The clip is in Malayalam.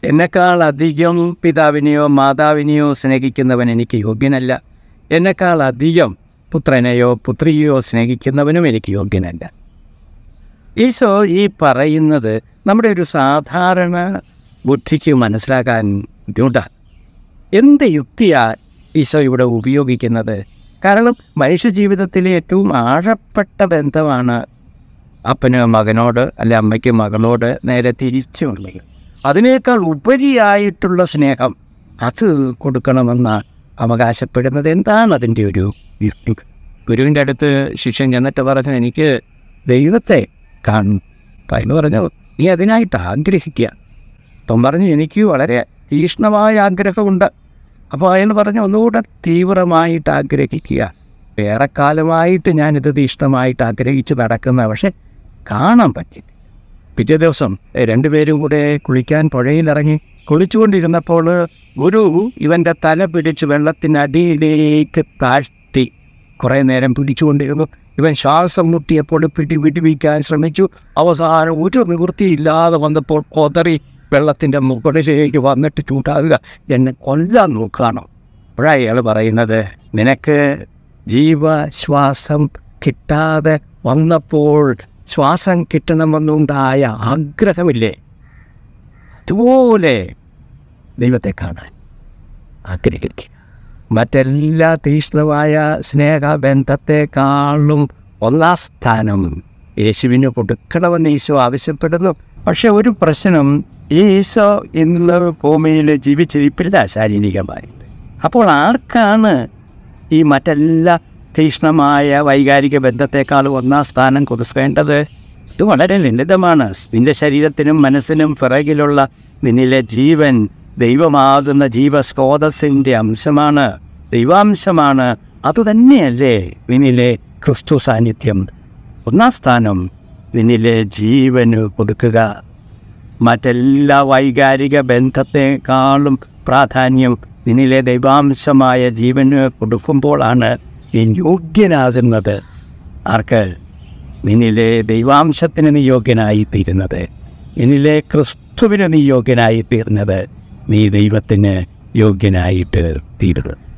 എന്നെക്കാൾ അധികം പിതാവിനെയോ മാതാവിനെയോ സ്നേഹിക്കുന്നവൻ എനിക്ക് യോഗ്യനല്ല. എന്നെക്കാൾ അധികം പുത്രനെയോ പുത്രിയെയോ സ്നേഹിക്കുന്നവനും എനിക്ക് യോഗ്യനല്ല. ഈശോ ഈ പറയുന്നത് നമ്മുടെ ഒരു സാധാരണ ബുദ്ധിക്ക് മനസ്സിലാക്കാൻ ബുദ്ധിമുട്ടാണ്. എന്ത് യുക്തിയാണ് ഈശോ ഇവിടെ ഉപയോഗിക്കുന്നത്? കാരണം മനുഷ്യ ജീവിതത്തിലെ ഏറ്റവും ആഴപ്പെട്ട ബന്ധമാണ് അപ്പന് മകനോട്, അല്ലെ അമ്മയ്ക്ക് മകളോട്, നേരെ തിരിച്ചുള്ളത്. അതിനേക്കാൾ ഉപരിയായിട്ടുള്ള സ്നേഹം അത് കൊടുക്കണമെന്നാണ് അവകാശപ്പെടുന്നത്. എന്താണ് അതിൻ്റെ ഒരു യുക്തി? ഗുരുവിൻ്റെ അടുത്ത് ശിഷ്യൻ ചെന്നിട്ട് പറഞ്ഞു, എനിക്ക് ദൈവത്തെ കാണും. അപ്പം അതിന് പറഞ്ഞു, നീ അതിനായിട്ട് ആഗ്രഹിക്കുക. അപ്പം പറഞ്ഞു, എനിക്ക് വളരെ തീക്ഷ്ണമായ ആഗ്രഹമുണ്ട്. അപ്പോൾ അയാൾ പറഞ്ഞു, ഒന്നുകൂടെ തീവ്രമായിട്ട് ആഗ്രഹിക്കുക. വേറെ കാലമായിട്ട് ഞാനിത് തീക്ഷ്ണമായിട്ട് ആഗ്രഹിച്ച് നടക്കുന്ന, പക്ഷെ കാണാൻ പറ്റില്ല. പിറ്റേ ദിവസം രണ്ടുപേരും കൂടെ കുളിക്കാൻ പുഴയിലിറങ്ങി. കുളിച്ചുകൊണ്ടിരുന്നപ്പോൾ ഗുരു ഇവൻ്റെ തല പിടിച്ച് വെള്ളത്തിനടിയിലേക്ക് താഴ്ത്തി കുറേ നേരം പിടിച്ചുകൊണ്ടിരുന്നു. ഇവൻ ശ്വാസം മുട്ടിയപ്പോൾ വിടുവിക്കാൻ ശ്രമിച്ചു. അവസാനം ഒരു നിവൃത്തിയില്ലാതെ വന്നപ്പോൾ കൊതറി വെള്ളത്തിൻ്റെ മുകളിലേക്ക് വന്നിട്ട് ചൂടാകുക, എന്നെ കൊല്ലാൻ നോക്കുകയാണോ? അപ്പോഴാണ് അയാൾ പറയുന്നത്, നിനക്ക് ജീവശ്വാസം കിട്ടാതെ വന്നപ്പോൾ ശ്വാസം കിട്ടണമെന്നുണ്ടായ ആഗ്രഹമില്ലേ, അതുപോലെ ദൈവത്തെ കാണാൻ ആഗ്രഹിക്കുക. മറ്റെല്ലാ തീക്ഷ്ണമായ സ്നേഹബന്ധത്തെക്കാളും ഒന്നാം സ്ഥാനം യേശുവിന് കൊടുക്കണമെന്ന് ഈശോ ആവശ്യപ്പെടുന്നു. പക്ഷെ ഒരു പ്രശ്നം, ഈ ഈശോ ഇന്ന് ഭൂമിയിൽ ജീവിച്ചിരിപ്പില്ല ശാരീരികമായിട്ട്. അപ്പോൾ ആർക്കാണ് ഈ മറ്റെല്ലാ തീക്ഷ്ണമായ വൈകാരിക ബന്ധത്തെക്കാളും ഒന്നാം സ്ഥാനം കൊടുക്കേണ്ടത്? ഇത് വളരെ ലളിതമാണ്. നിന്റെ ശരീരത്തിനും മനസ്സിനും പിറകിലുള്ള നിന്നിലെ ജീവൻ ദൈവമാകുന്ന ജീവസ്രോതസ്സിൻ്റെ അംശമാണ്, ദൈവാംശമാണ്. അതുതന്നെയല്ലേ നിന്നിലെ ക്രിസ്തു സാന്നിധ്യം? ഒന്നാം സ്ഥാനം നിന്നിലെ ജീവന് കൊടുക്കുക. മറ്റെല്ലാ വൈകാരിക ബന്ധത്തെക്കാളും പ്രാധാന്യം നിന്നിലെ ദൈവാംശമായ ജീവന് കൊടുക്കുമ്പോഴാണ് നീ യോഗ്യനാകുന്നത്. ആർക്ക്? നിന്നിലെ ദൈവാംശത്തിന് നീ യോഗ്യനായിത്തീരുന്നത്, നിന്നിലെ ക്രിസ്തുവിന് നീ യോഗ്യനായിത്തീരുന്നത്, നീ ദൈവത്തിന് യോഗ്യനായിട്ട് തീരുന്നത്.